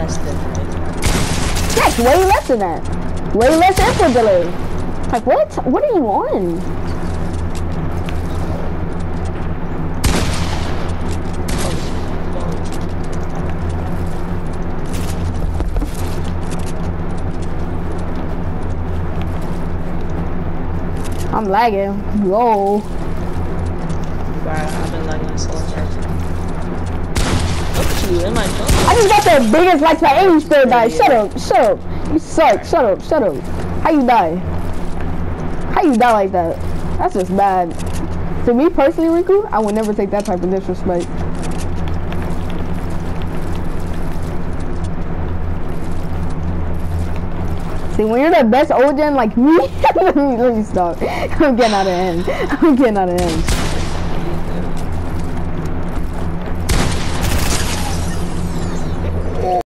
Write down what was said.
less than that. Yes, way less than that. Way less input delay. Like what? What are you on? I'm lagging. Whoa. Bro, I've been lagging so much. Look at you, am I jumping? I just got the biggest like that and you still die. Shut up, shut up. You suck. Shut up, shut up. How you die? How you die like that? That's just bad. To me personally, Riku, I would never take that type of disrespect. See, when you're the best old gen like me, let me stop. I'm getting out of hand. I'm getting out of hand.